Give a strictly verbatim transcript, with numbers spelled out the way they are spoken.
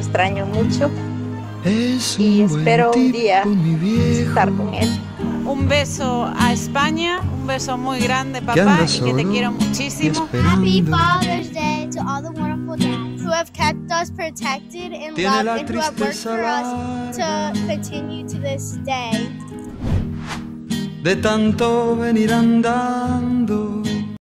extraño mucho Es y un buen espero un día tipo, mi viejo, estar con él. Un beso a España, un beso muy grande, que papá, anda y que te solo quiero y muchísimo. Happy esperando. Father's Day to all the wonderful dads who have kept us protected and Tiene loved la and who have worked tristeza for us larga to continue to this day. de tanto venir andando.